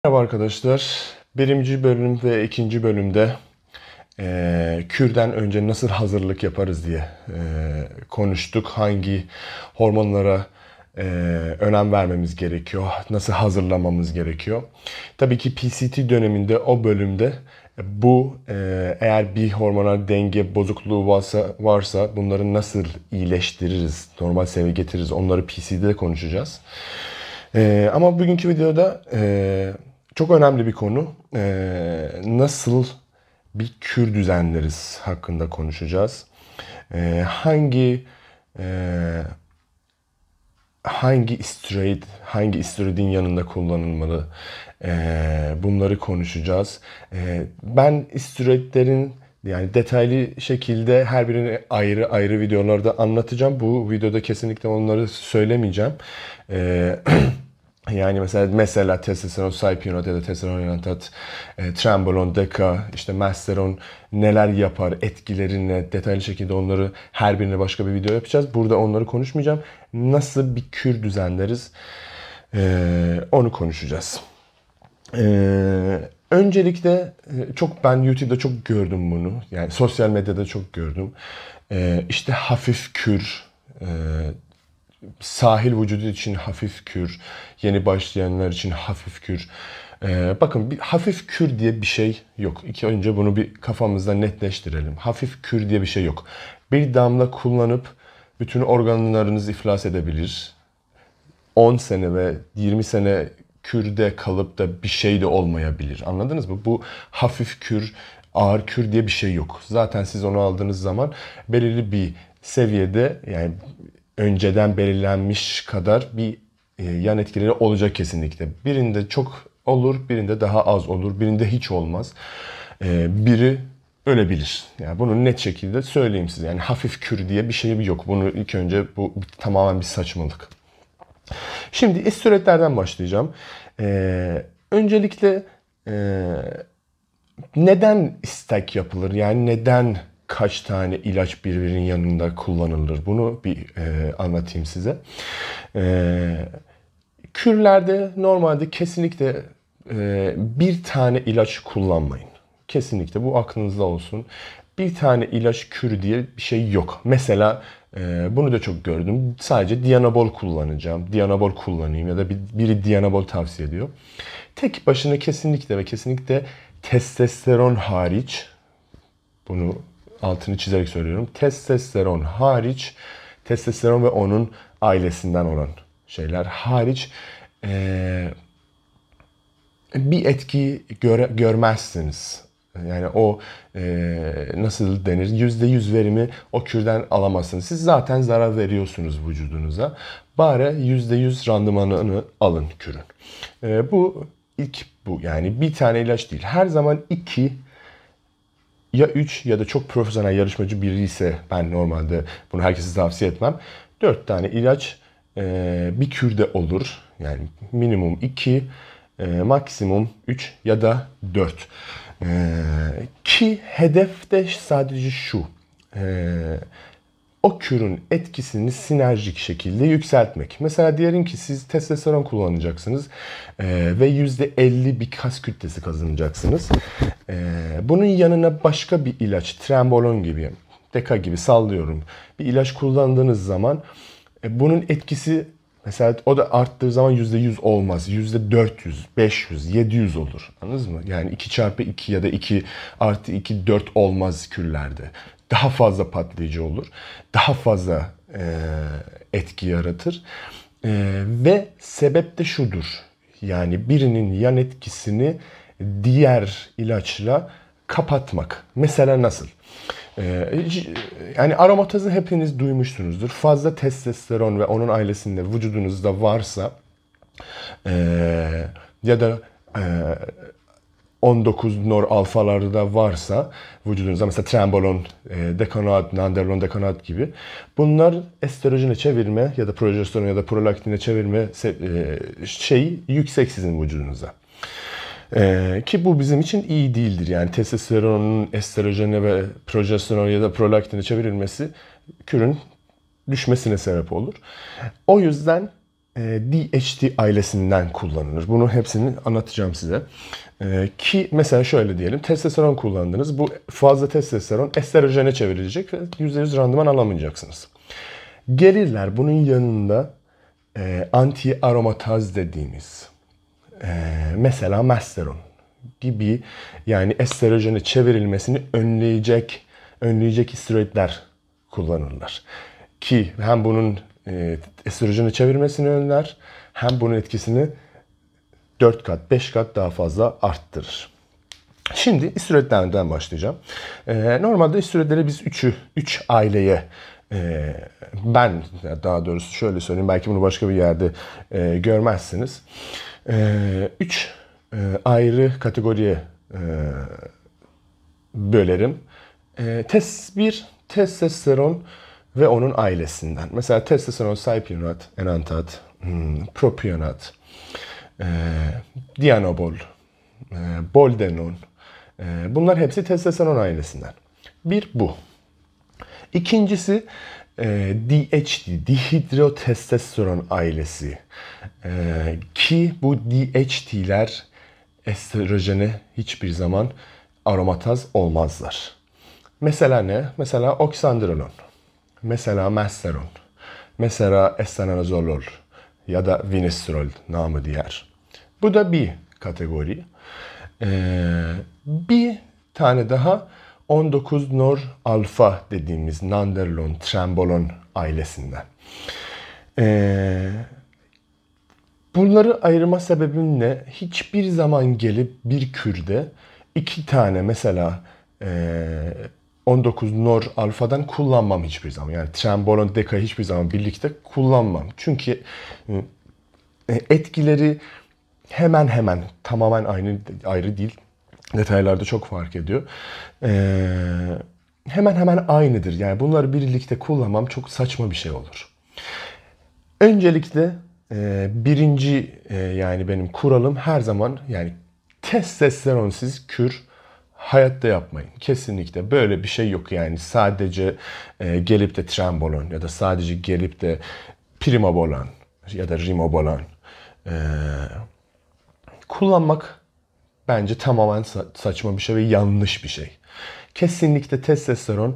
Merhaba arkadaşlar. Birinci bölüm ve ikinci bölümde kürden önce nasıl hazırlık yaparız diye konuştuk. Hangi hormonlara önem vermemiz gerekiyor, nasıl hazırlamamız gerekiyor. Tabii ki PCT döneminde o bölümde bu eğer bir hormonal denge bozukluğu varsa bunları nasıl iyileştiririz, normal seviyeye getiririz onları PCT'de konuşacağız. Ama bugünkü videoda çok önemli bir konu. Nasıl bir kür düzenleriz hakkında konuşacağız. Hangi hangi istiridin yanında kullanılmalı? Bunları konuşacağız. Ben istiridlerin yani detaylı şekilde her birini ayrı ayrı videolarda anlatacağım. Bu videoda kesinlikle onları söylemeyeceğim. Yani mesela testosteron, cypionat ya da testosteron enantat, trenbolon, deka, işte masteron neler yapar, etkileri ne, detaylı şekilde onları her birine başka bir video yapacağız. Burada onları konuşmayacağım. Nasıl bir kür düzenleriz, onu konuşacağız. Öncelikle ben YouTube'da çok gördüm bunu. Yani sosyal medyada çok gördüm. İşte hafif kür, sahil vücudu için hafif kür, yeni başlayanlar için hafif kür. Bakın bir hafif kür diye bir şey yok. Önce bunu bir kafamızda netleştirelim. Hafif kür diye bir şey yok. Bir damla kullanıp bütün organlarınız iflas edebilir. 10 sene ve 20 sene kürde kalıp da bir şey de olmayabilir. Anladınız mı? Bu hafif kür, ağır kür diye bir şey yok. Zaten siz onu aldığınız zaman belirli bir seviyede, yani önceden belirlenmiş kadar bir yan etkileri olacak kesinlikle. Birinde çok olur, birinde daha az olur, birinde hiç olmaz. Biri ölebilir. Yani bunu net şekilde söyleyeyim size. Yani hafif kür diye bir şey yok. Bunu ilk önce bu tamamen bir saçmalık. Şimdi istiridlerden başlayacağım. Öncelikle neden istek yapılır? Yani neden kaç tane ilaç birbirinin yanında kullanılır? Bunu bir anlatayım size. Kürlerde normalde kesinlikle bir tane ilaç kullanmayın. Kesinlikle bu aklınızda olsun. Bir tane ilaç kürü diye bir şey yok. Mesela bunu da çok gördüm. Sadece Dianabol kullanacağım. Dianabol kullanayım ya da biri Dianabol tavsiye ediyor. Tek başına kesinlikle ve kesinlikle testosteron hariç, bunu altını çizerek söylüyorum. Testosteron hariç, testosteron ve onun ailesinden olan şeyler hariç bir etki görmezsiniz. Yani o nasıl denir? %100 verimi o kürden alamazsınız. Siz zaten zarar veriyorsunuz vücudunuza. Bari %100 randımanını alın kürün. Bu yani bir tane ilaç değil. Her zaman iki ya 3 ya da çok profesyonel yarışmacı biri ise, ben normalde bunu herkese tavsiye etmem. 4 tane ilaç bir kürde olur. Yani minimum 2, maksimum 3 ya da 4. Ki hedef de sadece şu. O kürün etkisini sinerjik şekilde yükseltmek. Mesela diyelim ki siz testosteron kullanacaksınız ve %50 bir kas kütlesi kazanacaksınız. Bunun yanına başka bir ilaç, trenbolon gibi, deka gibi sallıyorum, bir ilaç kullandığınız zaman bunun etkisi mesela o da arttığı zaman %100 olmaz. %400, 500, 700 olur. Anladınız mı? Yani 2 çarpı 2 ya da 2 artı 2, 4 olmaz kürlerde. Daha fazla patlayıcı olur. Daha fazla etki yaratır. Ve sebep de şudur. Yani birinin yan etkisini diğer ilaçla kapatmak. Mesela nasıl? Yani aromatazı hepiniz duymuşsunuzdur. Fazla testosteron ve onun ailesinde vücudunuzda varsa ya da 19 nor alfalarda varsa vücudunuzda, mesela trenbolon, dekanat, nandrolon dekanat gibi, bunlar estrojene çevirme ya da progesteron ya da prolaktine çevirme şeyi yüksek sizin vücudunuza. Ki bu bizim için iyi değildir. Yani testosteronun estrojene ve progesteron ya da prolaktine çevrilmesi kürün düşmesine sebep olur. O yüzden DHT ailesinden kullanılır. Bunu hepsini anlatacağım size. Ki mesela şöyle diyelim, testosteron kullandınız. Bu fazla testosteron estrojene çevrilecek ve %100 randıman alamayacaksınız. Gelirler bunun yanında anti aromataz dediğimiz mesela masteron gibi, yani estrojeni çevrilmesini önleyecek steroidler kullanırlar. Ki hem bunun estrojeni çevirmesini önler, hem bunun etkisini 4 kat, 5 kat daha fazla arttırır. Şimdi steroidlerden başlayacağım. Normalde steroidleri biz 3 aileye, ben daha doğrusu şöyle söyleyeyim, belki bunu başka bir yerde görmezsiniz. 3 ayrı kategoriye bölerim. Bir, testosteron ve onun ailesinden. Mesela testosteron, saipinat, enantat, propionat, dianabol, boldenon. Bunlar hepsi testosteron ailesinden. Bir bu. İkincisi DHT, dihidrotestosteron ailesi. Ki bu DHT'ler estrojene hiçbir zaman aromataz olmazlar. Mesela ne? Mesela oksandrolon, mesela masteron, mesela estanozolol ya da vinistrol namı diğer. Bu da bir kategori. Bir tane daha 19 nor alfa dediğimiz nandrolon, trembolon ailesinden. Bunları ayırma sebebim ne? Hiçbir zaman gelip bir kürde 2 tane mesela 19 nor alfadan kullanmam hiçbir zaman. Yani trembolon, deka hiçbir zaman birlikte kullanmam. Çünkü etkileri hemen hemen tamamen ayrı değil. Detaylarda çok fark ediyor. Hemen hemen aynıdır. Yani bunları birlikte kullanmam çok saçma bir şey olur. Öncelikle birinci yani benim kuralım her zaman, yani testosteronsuz kür hayatta yapmayın. Kesinlikle böyle bir şey yok. Yani sadece gelip de trembolon ya da sadece gelip de primobolan ya da rimobolan kullanmak bence tamamen saçma bir şey ve yanlış bir şey. Kesinlikle testosteron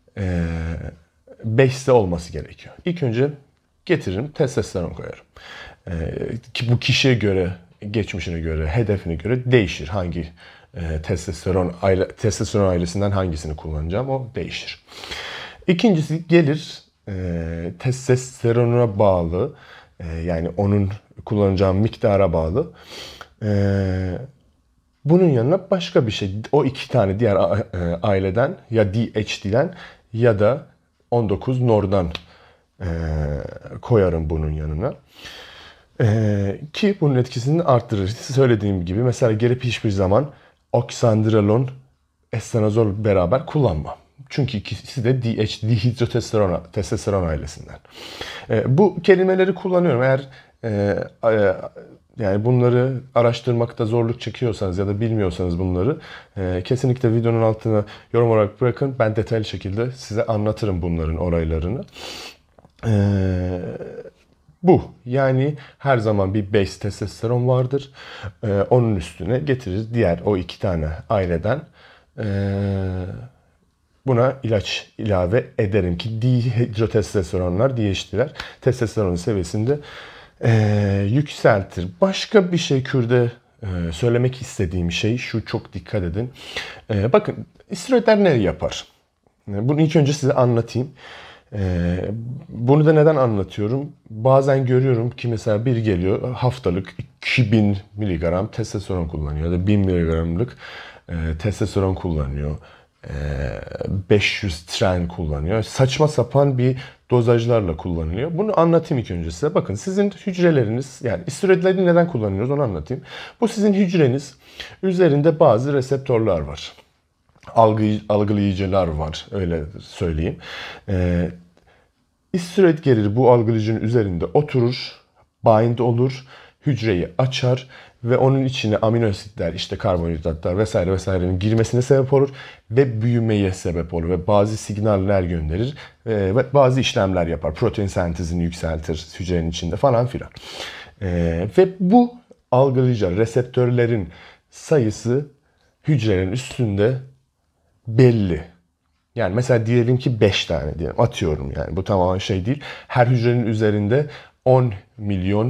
base'te olması gerekiyor. İlk önce getiririm, testosteron koyarım. Ki bu kişiye göre, geçmişine göre, hedefine göre değişir. Hangi testosteron ailesinden hangisini kullanacağım o değişir. İkincisi gelir testosterona bağlı, yani onun kullanacağım miktara bağlı. Bunun yanına başka bir şey, o 2 tane diğer aileden ya DHT'den ya da 19 nor'dan koyarım bunun yanına. Ki bunun etkisini arttırır. Söylediğim gibi mesela gelip hiçbir zaman oksandrolon, estanozol beraber kullanmam. Çünkü ikisi de DHT, dihidrotestosteron ailesinden. Bu kelimeleri kullanıyorum. Eğer yani bunları araştırmakta zorluk çekiyorsanız ya da bilmiyorsanız bunları kesinlikle videonun altına yorum olarak bırakın. Ben detaylı şekilde size anlatırım bunların olaylarını. Bu. Yani her zaman bir base testosteron vardır. Onun üstüne getiririz diğer o 2 tane aileden. Buna ilaç ilave ederim ki dihidrotestosteronlar, DHT'ler testosteronun seviyesinde yükseltir. Başka bir şey kürde söylemek istediğim şey şu, çok dikkat edin. Bakın steroidler ne yapar? Bunu ilk önce size anlatayım. Bunu da neden anlatıyorum? Bazen görüyorum ki mesela biri geliyor haftalık 2000 miligram testosteron kullanıyor ya da 1000 miligramlık testosteron kullanıyor. 500 tren kullanıyor. Saçma sapan bir dozajlarla kullanılıyor. Bunu anlatayım ilk önce size. Bakın sizin hücreleriniz, yani steroidleri neden kullanıyoruz onu anlatayım. Bu sizin hücreniz üzerinde bazı reseptörler var. Algılayıcılar var, öyle söyleyeyim. Steroid gelir bu algılayıcının üzerinde oturur, bind olur, hücreyi açar ve onun içine amino asitler, işte karbonhidratlar vesaire vesairenin girmesine sebep olur ve büyümeye sebep olur ve bazı signaller gönderir ve bazı işlemler yapar. Protein sentezini yükseltir hücrenin içinde falan filan. Ve bu algılayıcı reseptörlerin sayısı hücrenin üstünde belli. Yani mesela diyelim ki 5 tane diyelim. Atıyorum yani. Bu tamamen şey değil. Her hücrenin üzerinde 10 milyon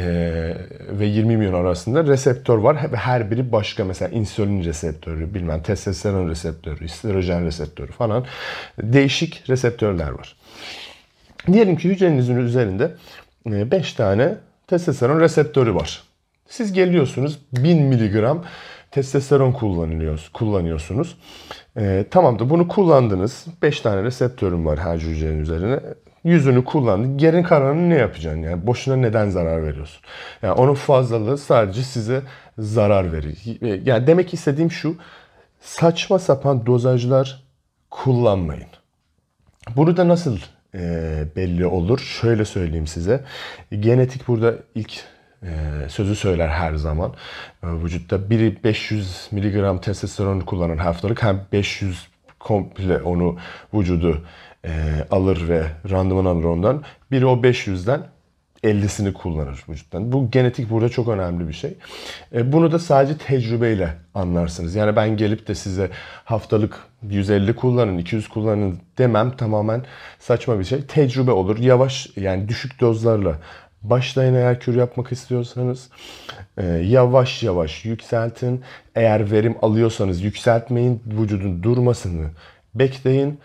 ve 20 milyon arasında reseptör var. Ve her biri başka. Mesela insülin reseptörü, bilmem testosteron reseptörü, östrojen reseptörü falan. Değişik reseptörler var. Diyelim ki hücrenizin üzerinde 5 tane testosteron reseptörü var. Siz geliyorsunuz 1000 miligram testosteron kullanıyorsunuz. Tamamdır, bunu kullandınız. 5 tane reseptörüm var her hücrenin üzerine. 100'ünü kullandın. Geri kalanını ne yapacaksın? Yani boşuna neden zarar veriyorsun? Yani onun fazlalığı sadece size zarar verir. Yani demek istediğim şu. Saçma sapan dozajlar kullanmayın. Bunu da nasıl belli olur? Şöyle söyleyeyim size. Genetik burada ilk sözü söyler her zaman. Vücutta biri 500 miligram testosteron kullanan haftalık, hem 500 komple onu vücudu alır ve randıman alır ondan. Biri o 500'den 50'sini kullanır vücuttan. Bu genetik burada çok önemli bir şey. Bunu da sadece tecrübeyle anlarsınız. Yani ben gelip de size haftalık 150 kullanın, 200 kullanın demem, tamamen saçma bir şey. Tecrübe olur. Yavaş, yani düşük dozlarla başlayın eğer kür yapmak istiyorsanız. Yavaş yavaş yükseltin. Eğer verim alıyorsanız yükseltmeyin. Vücudun durmasını bekleyin.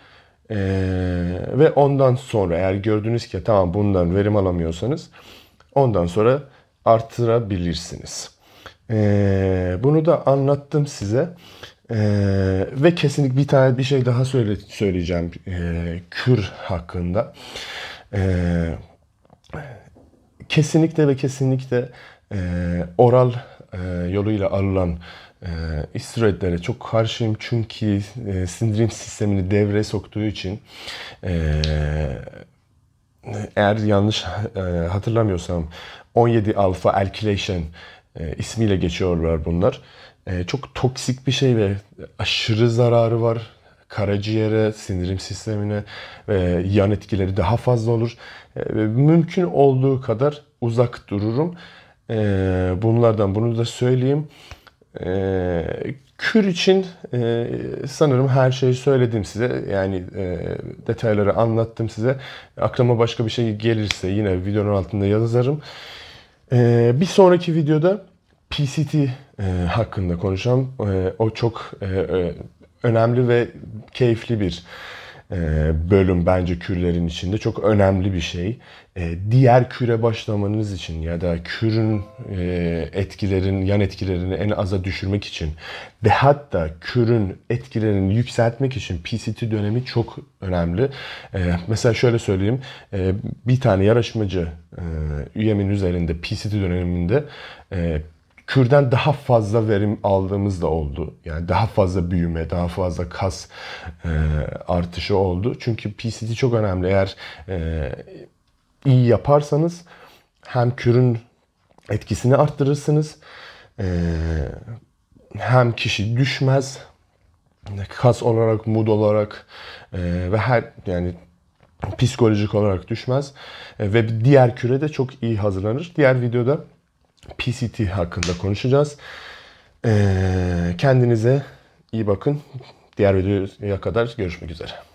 Ve ondan sonra eğer gördünüz ki tamam bundan verim alamıyorsanız ondan sonra artırabilirsiniz. Bunu da anlattım size. Ve kesinlikle bir şey daha söyleyeceğim kür hakkında. Kesinlikle ve kesinlikle oral yoluyla alınan istiroidlere çok karşıyım, çünkü sindirim sistemini devreye soktuğu için eğer yanlış hatırlamıyorsam 17 alfa alkylation ismiyle geçiyorlar bunlar. Çok toksik bir şey ve aşırı zararı var. Karaciğere, sindirim sistemine ve yan etkileri daha fazla olur. Mümkün olduğu kadar uzak dururum. Bunlardan bunu da söyleyeyim. Kür için sanırım her şeyi söyledim size. Yani detayları anlattım size. Aklıma başka bir şey gelirse yine videonun altında yazarım. Bir sonraki videoda PCT hakkında konuşacağım. O çok önemli ve keyifli bir bölüm bence kürlerin içinde. Çok önemli bir şey. Diğer küre başlamanız için ya da kürün yan etkilerini en aza düşürmek için ve hatta kürün etkilerini yükseltmek için PCT dönemi çok önemli. Mesela şöyle söyleyeyim. Bir tane yarışmacı üyemin üzerinde PCT döneminde kürden daha fazla verim aldığımız da oldu. Yani daha fazla büyüme, daha fazla kas artışı oldu. Çünkü PCT çok önemli. Eğer iyi yaparsanız hem kürün etkisini arttırırsınız, hem kişi düşmez, kas olarak, mood olarak ve yani psikolojik olarak düşmez ve diğer küre de çok iyi hazırlanır. Diğer videoda PCT hakkında konuşacağız. Kendinize iyi bakın. Diğer videoya kadar görüşmek üzere.